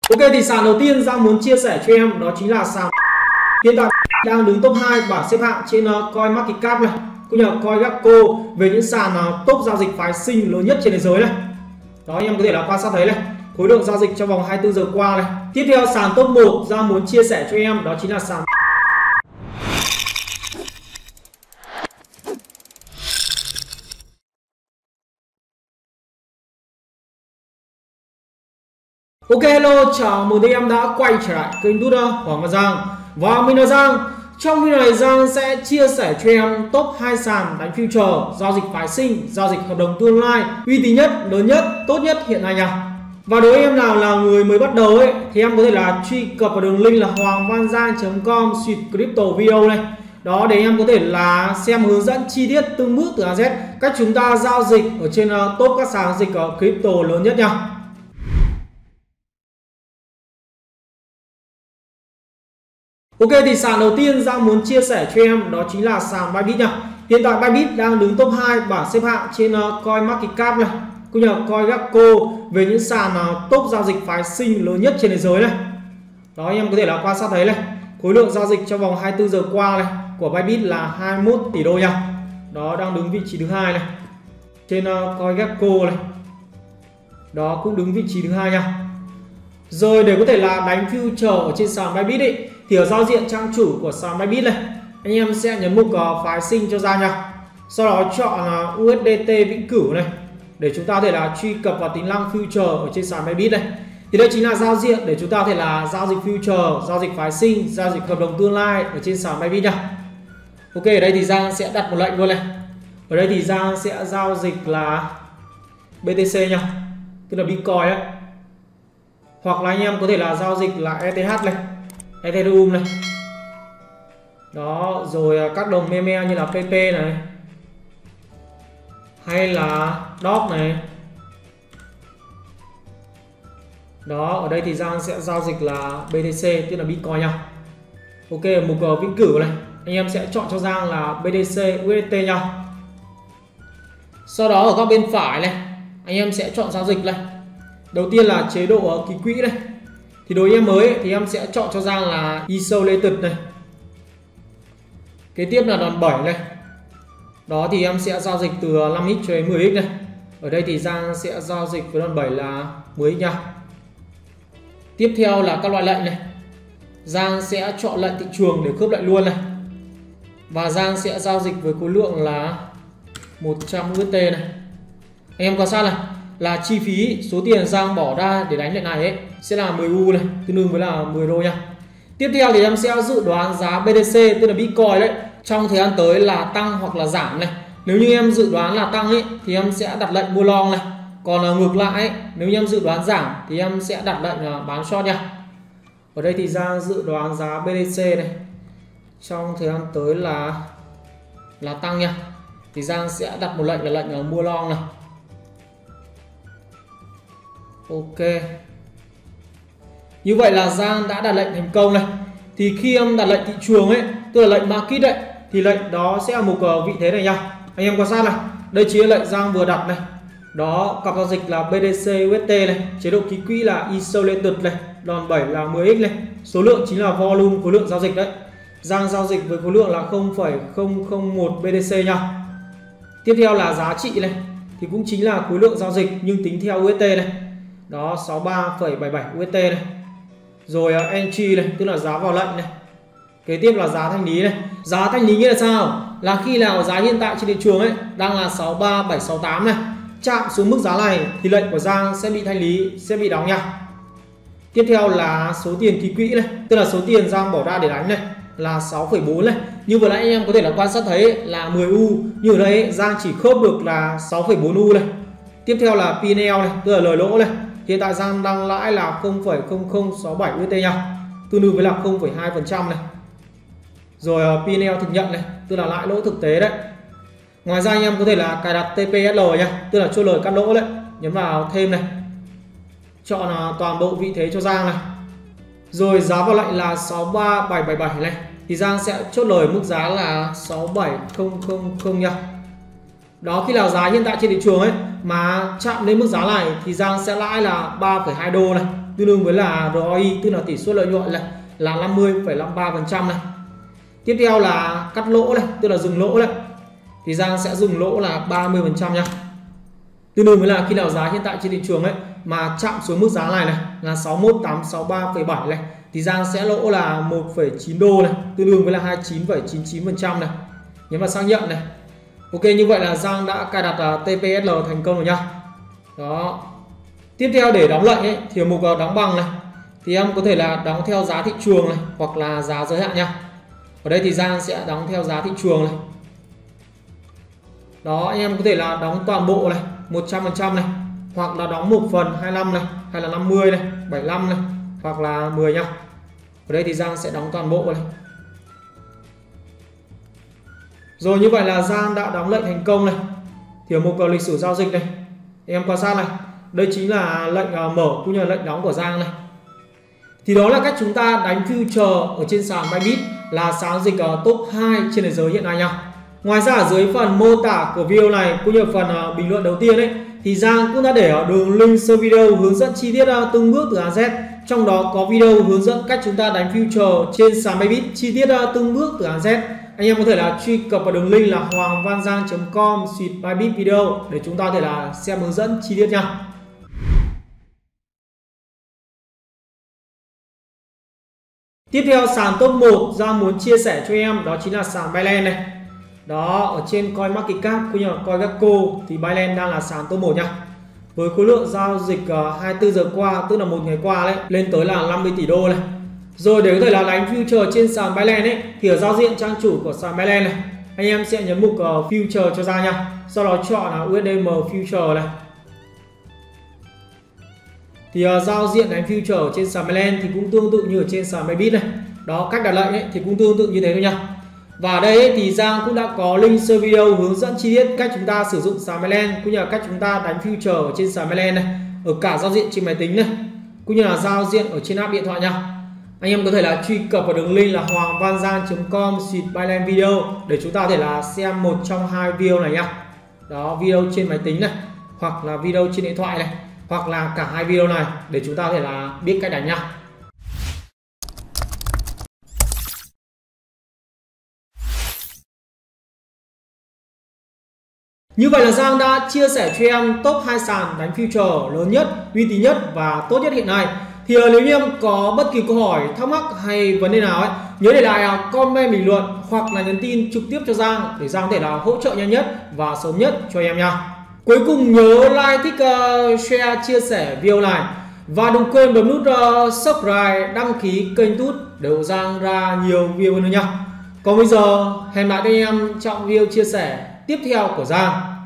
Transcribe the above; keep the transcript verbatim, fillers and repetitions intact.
Ok, thì sàn đầu tiên Giang muốn chia sẻ cho em đó chính là sàn hiện tại đang đứng top hai bảng xếp hạng trên uh, CoinMarketCap này, cũng như là CoinGecko về những sàn uh, top giao dịch phái sinh lớn nhất trên thế giới này. Đó, em có thể là quan sát thấy này, khối lượng giao dịch trong vòng hai mươi tư giờ qua này. Tiếp theo sàn top một Giang muốn chia sẻ cho em đó chính là sàn Ok, hello, chào mừng các em đã quay trở lại kênh YouTube Hoàng và Giang. Và mình là Giang. Trong video này Giang sẽ chia sẻ cho em top hai sàn đánh future, giao dịch phái sinh, giao dịch hợp đồng tương lai uy tín nhất, lớn nhất, tốt nhất hiện nay nha. Và đối với em nào là người mới bắt đầu ấy thì em có thể là truy cập vào đường link là hoangvangiang chấm com slash crypto video này. Đó, để em có thể là xem hướng dẫn chi tiết từng bước từ A đến Z cách chúng ta giao dịch ở trên uh, top các sàn giao dịch uh, crypto lớn nhất nha. Ok, thì sàn đầu tiên Giang muốn chia sẻ cho em đó chính là sàn Bybit nha. Hiện tại Bybit đang đứng top hai bảng xếp hạng trên uh, CoinMarketCap này, cũng như là CoinGecko về những sàn uh, top giao dịch phái sinh lớn nhất trên thế giới này. Đó, em có thể là quan sát thấy này, khối lượng giao dịch trong vòng hai mươi tư giờ qua này của Bybit là hai mươi mốt tỷ đô nha. Đó, đang đứng vị trí thứ hai này trên uh, CoinGecko này. Đó, cũng đứng vị trí thứ hai nha. Rồi để có thể là đánh future ở trên sàn Bybit ấy, thì ở giao diện trang chủ của sàn Bybit này, anh em sẽ nhấn mục uh, phái sinh cho ra nha. Sau đó chọn uh, u ét đê tê vĩnh cửu này để chúng ta có thể là truy cập vào tính năng future ở trên sàn Bybit này. Thì đây chính là giao diện để chúng ta có thể là giao dịch future, giao dịch phái sinh, giao dịch hợp đồng tương lai ở trên sàn Bybit nha. Ok, ở đây thì Giang sẽ đặt một lệnh luôn này. Ở đây thì Giang sẽ giao dịch là bê tê xê nha, tức là Bitcoin đấy. Hoặc là anh em có thể là giao dịch là e tê hát này, Ethereum này. Đó, rồi các đồng meme như là pê pê này, hay là đê ô xê này. Đó, ở đây thì Giang sẽ giao dịch là bê tê xê, tức là Bitcoin nha. Ok, mục uh, vĩnh cửu này, anh em sẽ chọn cho Giang là bê tê xê u ét đê tê nha. Sau đó ở góc bên phải này, anh em sẽ chọn giao dịch này. Đầu tiên là chế độ ký quỹ này. Thì đối với em mới thì em sẽ chọn cho Giang là Isolated này. Kế tiếp là đòn bẩy này. Đó, thì em sẽ giao dịch từ năm x cho đến mười x này. Ở đây thì Giang sẽ giao dịch với đòn bẩy là mười x nha. Tiếp theo là các loại lệnh này. Giang sẽ chọn lệnh thị trường để khớp lệnh luôn này. Và Giang sẽ giao dịch với khối lượng là một trăm u ét đê này. Anh em quan sát này, là chi phí số tiền Giang bỏ ra để đánh lệnh này ấy sẽ là mười u này, tương đương với là mười đô nha. Tiếp theo thì em sẽ dự đoán giá bê tê xê, tức là Bitcoin đấy, trong thời gian tới là tăng hoặc là giảm này. Nếu như em dự đoán là tăng ấy thì em sẽ đặt lệnh mua long này. Còn là ngược lại ấy, nếu như em dự đoán giảm thì em sẽ đặt lệnh bán short nha. Ở đây thì Giang dự đoán giá bê tê xê này trong thời gian tới là là tăng nha. Thì Giang sẽ đặt một lệnh là lệnh mua long này. Ok, như vậy là Giang đã đặt lệnh thành công này. Thì khi em đặt lệnh thị trường ấy, tức là lệnh market đấy, thì lệnh đó sẽ là một vị thế này nha. Anh em quan sát này, đây chính là lệnh Giang vừa đặt này. Đó, cặp giao dịch là bê tê xê u ét đê này, chế độ ký quỹ là Isolated này, đòn bẩy là mười x này, số lượng chính là volume, khối lượng giao dịch đấy. Giang giao dịch với khối lượng là không phẩy không không một bê tê xê nha. Tiếp theo là giá trị này, thì cũng chính là khối lượng giao dịch nhưng tính theo u ét đê này. Đó, sáu mươi ba phẩy bảy mươi bảy u ét đê này. Rồi uh, entry này, tức là giá vào lệnh này. Kế tiếp là giá thanh lý này. Giá thanh lý nghĩa là sao? Là khi nào giá hiện tại trên thị trường ấy đang là sáu mươi ba bảy trăm sáu mươi tám này, chạm xuống mức giá này thì lệnh của Giang sẽ bị thanh lý, sẽ bị đóng nha. Tiếp theo là số tiền ký quỹ này, tức là số tiền Giang bỏ ra để đánh này là sáu phẩy bốn này. Như vừa nãy anh em có thể là quan sát thấy là mười u, như ở đây Giang chỉ khớp được là sáu phẩy bốn u này. Tiếp theo là pê en lờ này, tức là lời lỗ này. Hiện tại Giang đang lãi là không phẩy không không sáu bảy u ét đê nha, tương đương với là không phẩy hai phần trăm này. Rồi pê en lờ thực nhận này, tức là lãi lỗ thực tế đấy. Ngoài ra anh em có thể là cài đặt tê pê ét lờ nha, tức là chốt lời cắt lỗ đấy. Nhấn vào thêm này, chọn toàn bộ vị thế cho Giang này. Rồi giá vào lệnh là sáu mươi ba bảy trăm bảy mươi bảy này, thì Giang sẽ chốt lời mức giá là sáu bảy không không không nha. Đó, khi nào giá hiện tại trên thị trường ấy mà chạm đến mức giá này thì Giang sẽ lãi là ba phẩy hai đô này. tương đương với là rờ o i, tức là tỷ suất lợi nhuận này là năm mươi phẩy năm ba phần trăm này. Tiếp theo là cắt lỗ này, tức là dừng lỗ này, thì Giang sẽ dừng lỗ là ba mươi phần trăm nha. Tương đương với là khi nào giá hiện tại trên thị trường ấy mà chạm xuống mức giá này này là sáu mươi mốt nghìn tám trăm sáu mươi ba phẩy bảy này thì Giang sẽ lỗ là một phẩy chín đô này, tương đương với là hai mươi chín phẩy chín chín phần trăm này. Nhấn vào xác nhận này. Ok, như vậy là Giang đã cài đặt uh, tê pê ét lờ thành công rồi nha. Đó. Tiếp theo để đóng lệnh ấy thì mục uh, đóng bằng này thì em có thể là đóng theo giá thị trường này hoặc là giá giới hạn nha. Ở đây thì Giang sẽ đóng theo giá thị trường này. Đó, anh em có thể là đóng toàn bộ này một trăm phần trăm này, hoặc là đóng một phần hai mươi lăm này, hay là năm mươi này, bảy mươi lăm này, hoặc là mười nha. Ở đây thì Giang sẽ đóng toàn bộ này. Rồi, như vậy là Giang đã đóng lệnh thành công này. Thì ở mục lịch sử giao dịch này, em quan sát này, đây chính là lệnh mở cũng như là lệnh đóng của Giang này. Thì đó là cách chúng ta đánh future ở trên sàn Bybit, là sàn dịch top hai trên thế giới hiện nay nha. Ngoài ra ở dưới phần mô tả của video này cũng như phần bình luận đầu tiên ấy thì Giang cũng đã để ở đường link sơ video hướng dẫn chi tiết từng bước từ A đến Z. Trong đó có video hướng dẫn cách chúng ta đánh future trên sàn Bybit chi tiết từng bước từ A đến Z. Anh em có thể là truy cập vào đường link là hoàng văn giang chấm com xuyệt Bybit video để chúng ta có thể là xem hướng dẫn chi tiết nha. Tiếp theo sàn top một Giang muốn chia sẻ cho em đó chính là sàn Binance này. Đó, ở trên CoinMarketCap cũng như là CoinGecko thì Binance đang là sàn top một nha. Với khối lượng giao dịch hai mươi tư giờ qua, tức là một ngày qua đấy, lên tới là năm mươi tỷ đô này. Rồi để có thể là đánh future trên sàn Binance ấy thì ở giao diện trang chủ của sàn Binance này, anh em sẽ nhấn mục uh, future cho ra nha. Sau đó chọn là u ét đê em future này. Thì uh, giao diện đánh future ở trên sàn Binance thì cũng tương tự như ở trên sàn Bybit này. Đó, cách đặt lệnh ấy thì cũng tương tự như thế thôi nha. Và ở đây ấy, thì Giang cũng đã có link sơ video hướng dẫn chi tiết cách chúng ta sử dụng sàn Binance cũng như là cách chúng ta đánh future ở trên sàn Binance này, ở cả giao diện trên máy tính này cũng như là giao diện ở trên app điện thoại nha. Anh em có thể là truy cập vào đường link là hoàng văn giang chấm com xuyệt Binance video để chúng ta có thể là xem một trong hai video này nha. Đó, video trên máy tính này hoặc là video trên điện thoại này, hoặc là cả hai video này để chúng ta có thể là biết cách đánh nha. Như vậy là Giang đã chia sẻ cho em top hai sàn đánh future lớn nhất, uy tín nhất và tốt nhất hiện nay. Thì nếu như em có bất kỳ câu hỏi, thắc mắc hay vấn đề nào ấy, nhớ để lại comment bình luận hoặc là nhắn tin trực tiếp cho Giang để Giang có thể là hỗ trợ nhanh nhất và sớm nhất cho em nha. Cuối cùng nhớ like, thích, uh, share, chia sẻ video này và đừng quên bấm nút uh, subscribe, đăng ký kênh Tút để ủng Giang ra nhiều video nữa nha. Còn bây giờ hẹn lại với em trong video chia sẻ tiếp theo của Giang.